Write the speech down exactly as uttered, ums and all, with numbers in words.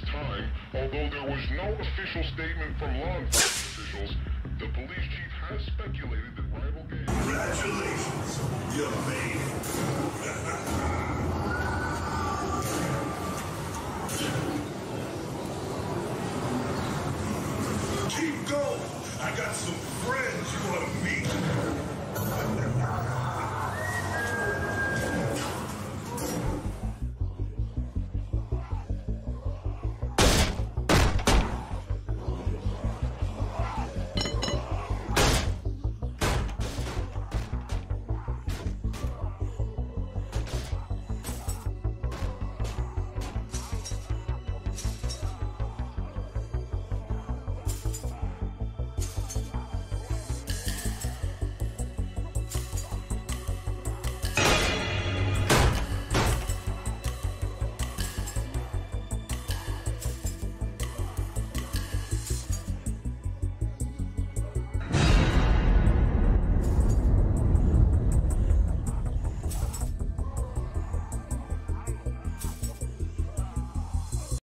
time, although there was no official statement from law enforcement officials, the police chief has speculated that rival gangs... Congratulations, you made it. Keep going. I got some friends you want to meet.